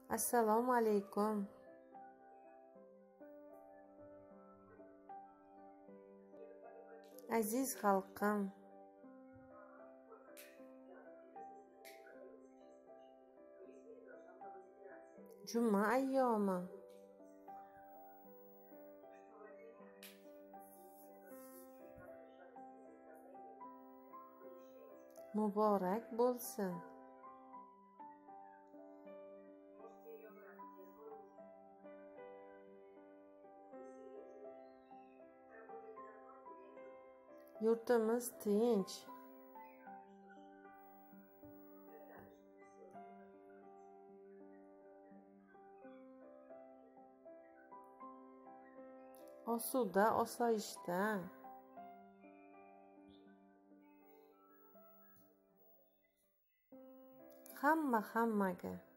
Assalomu alaykum. Aziz xalqim, juma ayyomi muborak bo'lsin. Yurtimiz tinch, osuda osoyishta. Hammaga